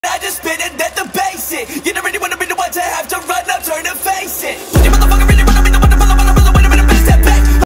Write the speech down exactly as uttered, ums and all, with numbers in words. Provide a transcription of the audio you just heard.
I just spit it at the basic. You never